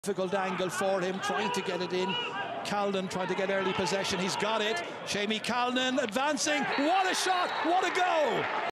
Difficult angle for him, trying to get it in. Callanan trying to get early possession. He's got it. Seamus Callanan advancing. What a shot! What a goal!